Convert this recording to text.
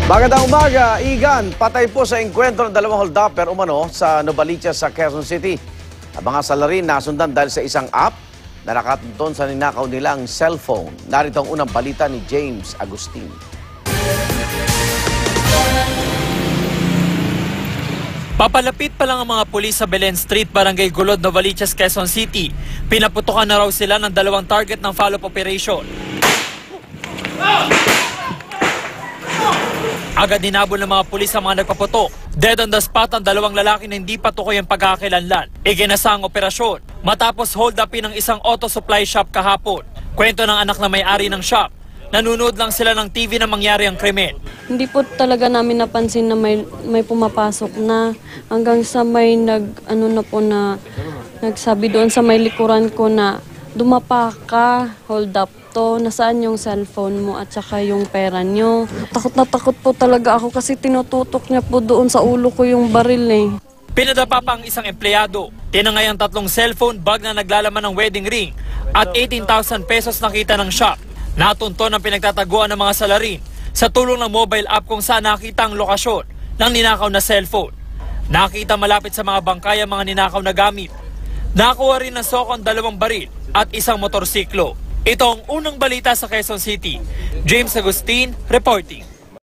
Magandang umaga, Igan. Patay po sa engkwentro ng dalawang holdupper umano sa Novaliches sa Quezon City. Ang mga salarin nasundan dahil sa isang app na nakatunton sa ninakaw nilang cellphone. Narito ang unang balita ni James Agustin. Papalapit pa lang ang mga pulis sa Belen Street, Barangay Gulod, Novaliches, Quezon City. Pinaputukan na raw sila ng dalawang target ng follow-up operation. Agad hinabol ng mga pulis ang mga nagpaputok. Dead on the spot ang dalawang lalaki na hindi patukoy ang pagkakakilanlan. Iginasa ang operasyon matapos hold upin ng isang auto supply shop kahapon. Kwento ng anak na may-ari ng shop, nanunood lang sila ng TV na mangyari ang krimen. Hindi po talaga namin napansin na may pumapasok na hanggang sa may nagsabi doon sa may likuran ko na dumapa ka, hold up to, nasaan yung cellphone mo at saka yung pera nyo. Takot na takot po talaga ako kasi tinututok niya po doon sa ulo ko yung baril eh. Pinadapa pa ang isang empleyado. Tinangay ang 3 cellphone, bag na naglalaman ng wedding ring at 18,000 pesos nakita ng shop. Natunton ang pinagtataguan ng mga salarin sa tulong ng mobile app kung saan nakita ang lokasyon ng ninakaw na cellphone. Nakita malapit sa mga bangkay ang mga ninakaw na gamit. Nakuha rin ng soko ang 2 baril at isang motorsiklo. Ito ang unang balita sa Quezon City. James Agustin reporting.